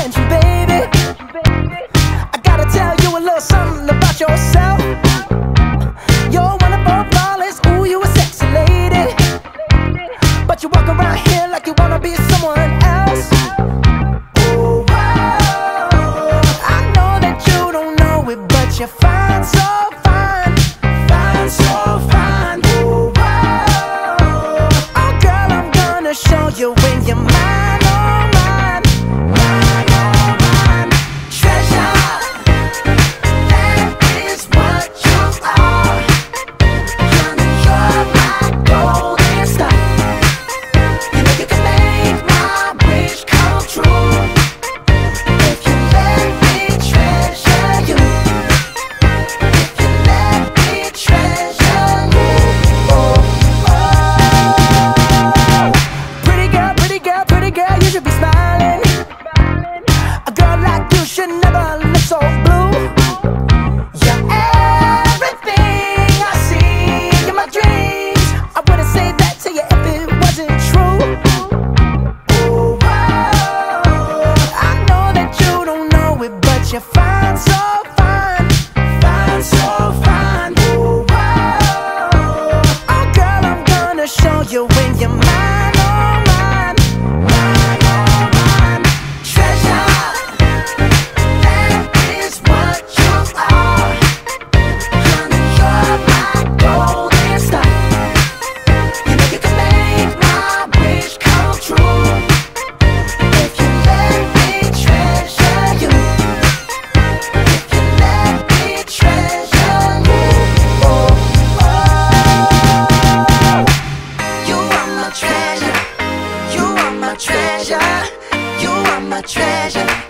attention, baby. I gotta tell you a little something about yourself. You're wonderful, flawless, ooh, you a sexy lady. But you walk around here like you wanna be someone else. Ooh, whoa. I know that you don't know it, but you're fine, so fine. Fine, so fine. Ooh, whoa. Oh girl, I'm gonna show you when you're mine, oh mine. Mine, oh mine. Treasure, that is what you are. Honey, you're my golden star. You know you can make my wish come true if you let me treasure you. If you let me treasure you. Oh, oh. Pretty girl, pretty girl, pretty girl, you should be smiling. A girl like you should never look so blue. You're everything I see in my dreams. I wouldn't say that to you if it wasn't true. Ooh, whoa. I know that you don't know it, but you're fine, so fine. Fine, so fine. Ooh, whoa. Oh girl, I'm gonna show you when you're mine, oh mine. Mine, oh mine. Treasure, that is what you are. Honey, you're my golden star. You know you can make my wish come true if you let me treasure you. If you let me treasure you. Oh, oh. You are my treasure. You are my treasure. You are my treasure.